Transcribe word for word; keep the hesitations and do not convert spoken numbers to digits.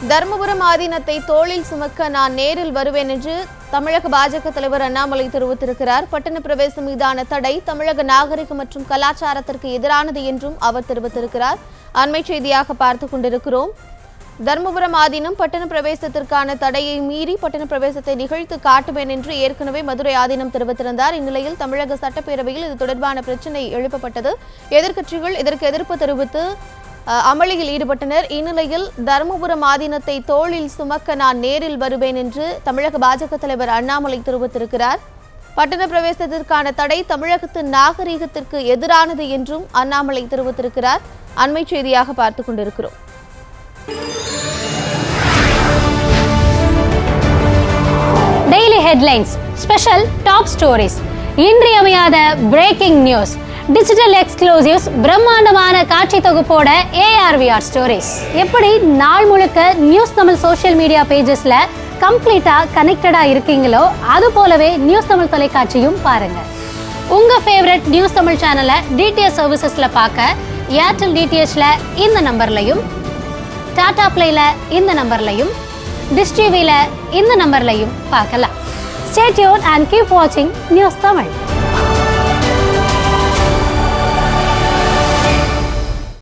தர்மபுரம் ஆதீனத்தை தோளில் சுமக்க நான் நேரில் வருவேன் என்று தமிழக பாஜக தலைவர் அண்ணாமலை தெரிவித்திருக்கிறார். பட்டண பிரவேசம் மீதான தடை தமிழக நாகரிகம் மற்றும் கலாச்சாரத்திற்கு எதிரானது என்றும் அவர் தெரிவித்திருக்கிறார். அண்மை செய்தியாக பார்த்துக் கொண்டிருக்கிறோம். தர்மபுரம் ஆதீனம் பட்டண பிரவேசத்திற்கான தடையை மீறி பட்டண பிரவேசத்தை நிகழ்த்து காட்டுவேன் என்று ஏற்கனவே மதுரை ஆதீனம் தெரிவித்திருந்தார். இந்நிலையில் தமிழக சட்டப்பேரவையில் இது தொடர்பான பிரச்சினை எழுப்பப்பட்டது. எதிர்க்கட்சிகள் இதற்கு எதிர்ப்பு தெரிவித்து அமளியில் ஈடுபட்டனர். இந்நிலையில் தர்மபுரம் ஆதீனத்தை தோளில் சுமக்க நான் நேரில் வருவேன் என்று தமிழக பாஜக தலைவர் அண்ணாமலை தெரிவித்திருக்கிறார். பட்டண பிரவேசத்திற்கான தடை தமிழகத்தின் நாகரீகத்திற்கு எதிரானது என்றும் அண்ணாமலை தெரிவித்திருக்கிறார். அண்மை செய்தியாக பார்த்துக் கொண்டிருக்கிறோம். Daily headlines, special top stories, இன்றியமையாத பிரேக்கிங் நியூஸ், டிஜிட்டல் எக்ஸ்க்ளூசிவ்ஸ், பிரம்மாண்டமான காட்சி தொகுப்போட ஏஆர்விஆர் ஸ்டோரிஸ். எப்படி நாள் முழுக்க நியூஸ் தமிழ் சோஷியல் மீடியா பேஜஸ்ல கம்ப்ளீட்டா கனெக்டடா இருக்கீங்களோ அது போலவே நியூஸ் தமிழ் தொலைக்காட்சியும் பாருங்க. உங்க ஃபேவரட் நியூஸ் தமிழ் சேனலை டிடிஎச் சர்வீசஸ்ல பார்க்க ஏர்டெல் டிடிஎச்ல இந்த நம்பர்லையும், டாடா பிளேல இந்த நம்பர்லையும், டிஷ் டிவில இந்த நம்பர்லையும் பார்க்கலாம். Stay tuned and keep watching news Tamil.